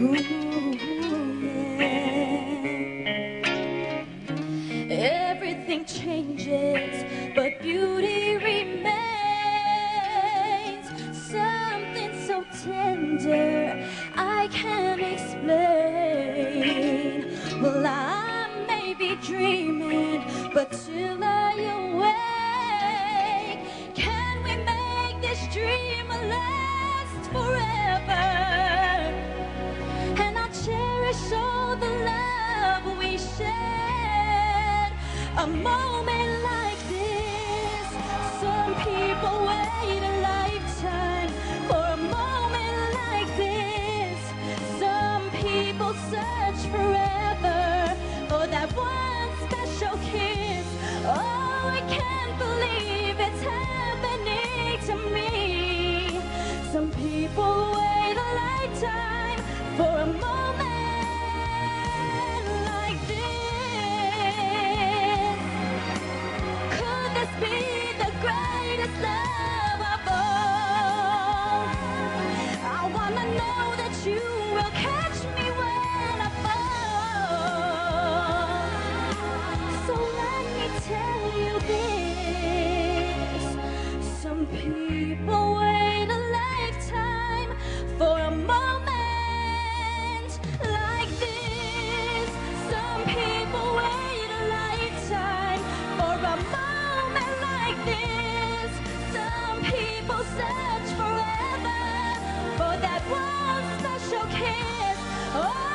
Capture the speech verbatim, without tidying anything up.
Ooh, yeah. Everything changes, but beauty remains. Something so tender I can't explain. Well, I may be dreaming, but till I awake, can we make this dream last forever? And I cherish all the love we shared. A moment like this, some people wait a lifetime for a moment like this. Some people search forever for that one special kiss. Oh, I can't believe it's happening to me. Some people wait a lifetime for a moment like this. Could this be the greatest love of all? I wanna know that you will catch me when I fall. So let me tell you this. Some people wait a lifetime for a moment like this. Some people wait a lifetime for a moment like this. Some people search forever for that one special kiss. Oh,